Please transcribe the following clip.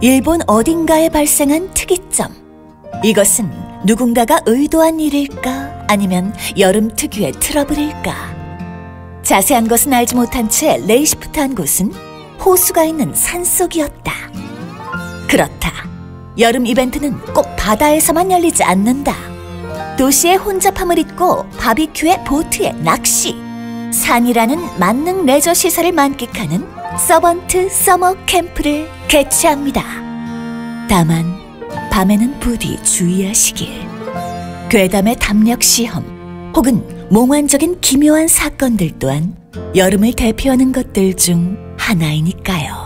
일본 어딘가에 발생한 특이점. 이것은 누군가가 의도한 일일까? 아니면 여름 특유의 트러블일까? 자세한 것은 알지 못한 채 레이시프트한 곳은 호수가 있는 산속이었다. 그렇다. 여름 이벤트는 꼭 바다에서만 열리지 않는다. 도시의 혼잡함을 잊고 바비큐에 보트에 낚시, 산이라는 만능 레저 시설을 만끽하는 서번트 서머 캠프를 개최합니다. 다만 밤에는 부디 주의하시길. 괴담의 담력 시험 혹은 몽환적인 기묘한 사건들 또한 여름을 대표하는 것들 중 하나이니까요.